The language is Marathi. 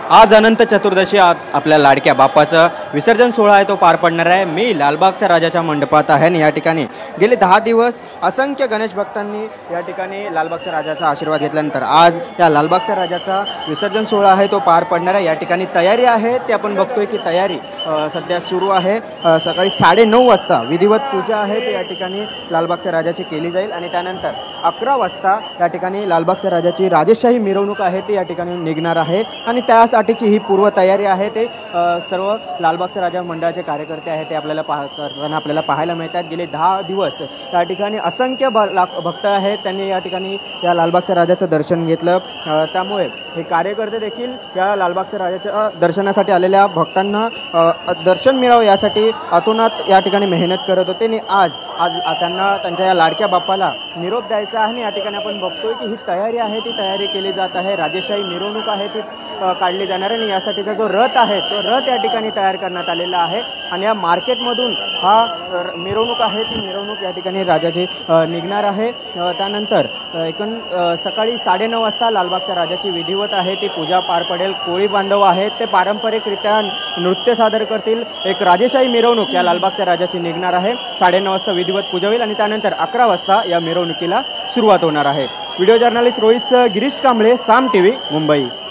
आज अनंत चतुर्दशी आपल्या लाडक्या बाप्पाचं विसर्जन सोहळा आहे तो पार पडणार आहे। मी लालबागच्या राजाच्या मंडपात आहे आणि या ठिकाणी गेले 10 दिवस असंख्य गणेश भक्तांनी या ठिकाणी लालबागच्या राजाचा आशीर्वाद घेतल्यानंतर आज या लालबागच्या राजाचा विसर्जन सोहळा आहे तो पार पडणार आहे। या ठिकाणी तयारी आहे ते आपण बघतोय की तयारी सध्या सुरू आहे। सकाळी 9:30 वाजता विधिवत पूजा आहे ते या ठिकाणी लालबागच्या राजाची केली जाईल आणि त्यानंतर 11 वाजता या ठिकाणी लालबागच्या राजाची राजेशाही मिरवणूक आहे ती या ठिकाणी निघणार आहे आणि त्यासाठीची ही पूर्वतयारी आहे ते सर्व लालबागच्या राजा मंडळाचे कार्यकर्ते आहेत ते आपल्याला पाहायला मिळतात। गेले 10 दिवस या ठिकाणी असंख्य भक्त आहेत त्यांनी या ठिकाणी या लालबागच्या राजाचं दर्शन घेतलं। त्यामुळे हे कार्यकर्ते देखील या लालबागच्या राजाच्या दर्शनासाठी आलेल्या भक्तांना दर्शन मिळावं यासाठी अतोनात या ठिकाणी मेहनत करत होते आणि आज त्यांना त्यांच्या या लाडक्या बाप्पाला निरोप द्यायचा आहे आणि या ठिकाणी आपण बघतोय की ही तयारी आहे ती तयारी केली जात आहे। राजेशाही मिरवणूक आहे ती काढली जाणार आणि यासाठीचा जो रथ आहे तो रथ या ठिकाणी तयार करण्यात आलेला आहे आणि या मार्केटमधून हा मिरवणूक आहे ती मिरवणूक या ठिकाणी राजाची निघणार आहे। त्यानंतर सकाळी 9:30 वाजता लालबागच्या राजाची विधिवत आहे ती पूजा पार पडेल। कोळी बांधव आहेत ते पारंपरिकरित्या नृत्य सादर करतील। एक राजेशाही मिरवणूक या लालबागच्या राजाची निघणार आहे। 9:30 वाजता विधिवत पूजा होईल आणि त्यानंतर 11 वाजता या मिरवणुकीला सुरुवात होणार आहे। Video journalist Rohit Girish Kamble, Saam TV, Mumbai.